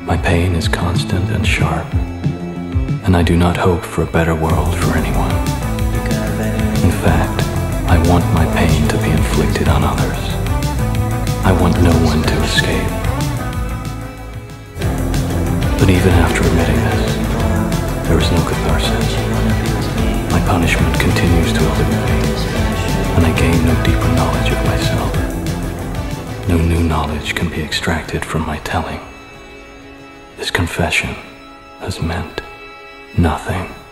My pain is constant and sharp, and I do not hope for a better world for anyone. In fact, I want my pain to be inflicted on others. I want no one to escape. But even after admitting this, there is no catharsis. My punishment continues to elude me, and I gain no deeper knowledge of myself. No new knowledge can be extracted from my telling. This confession has meant nothing.